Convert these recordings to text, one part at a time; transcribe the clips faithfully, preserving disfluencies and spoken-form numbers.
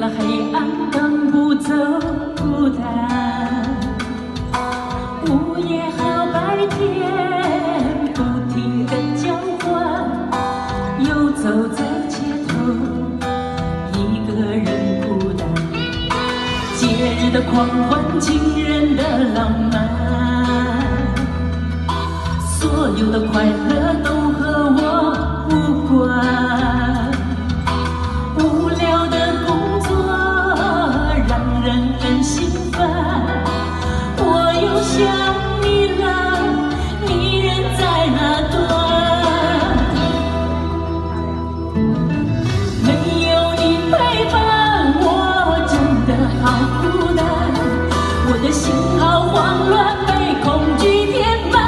了黑暗，更不走孤单。午夜和白天不停地交换，游走在街头，一个人孤单。节日的狂欢，情人的浪漫，所有的快乐都和我无关。无聊的工作让人很心烦，我又想你了，你人在哪端？没有你陪伴，我真的好孤单，我的心好慌乱，被恐惧填满。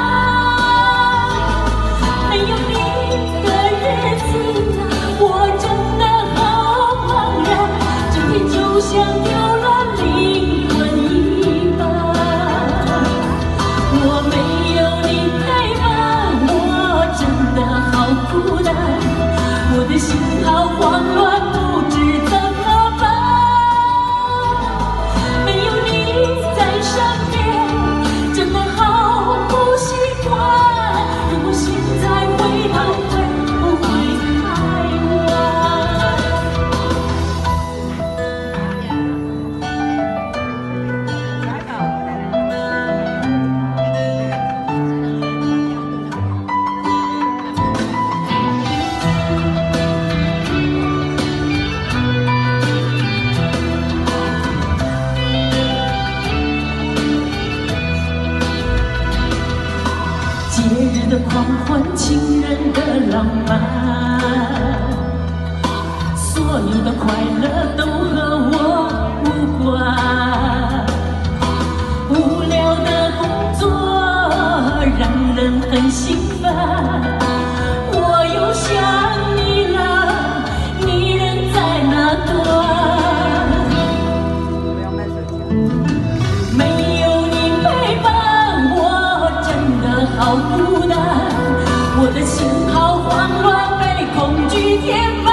没有你的日子，我真的好茫然，整天就像丢了灵魂一般。我没有你陪伴，我真的好孤单，我的心好慌乱，不知怎么办。没有你在身边，真的好不习惯。如果现在回头，会不会太晚？节日的狂欢，情人的浪漫，所有的快乐都和我无关。无聊的工作让人很心烦，我又想你了，你人在哪端？没有你陪伴，我真的好孤单，我的心好慌乱，被恐惧填满。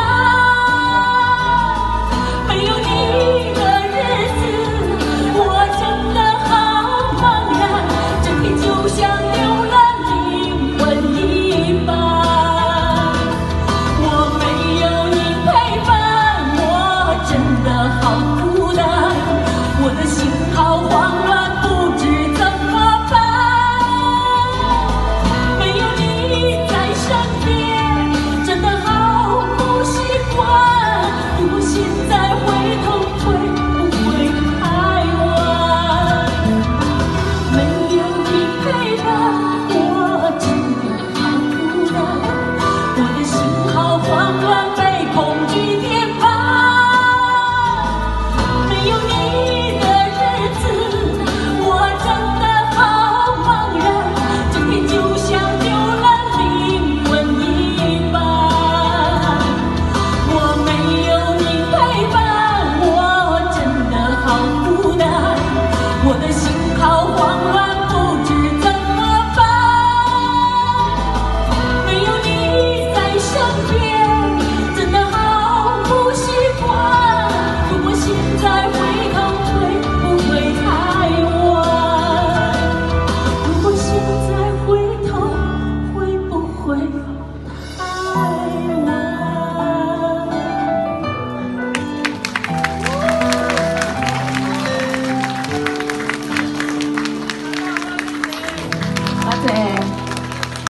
没有你的日子，我真的好茫然，整天就像丢了灵魂一般。我没有你陪伴，我真的好孤单，我的心好慌乱，不知怎么办。没有你在身边，真的好不习惯。如果现在回头，会不会太晚？没有你陪伴，我真的好孤单，我的心好慌乱，被恐惧填满。没有你的日子，我真的好茫然，整天就像丢了灵魂一般。我没有你陪伴，我真的好孤单，我的心好慌乱，不知怎么办。没有你在身边，真的好不习惯。如果现在回头，会不会太晚？如果现在回头，会不会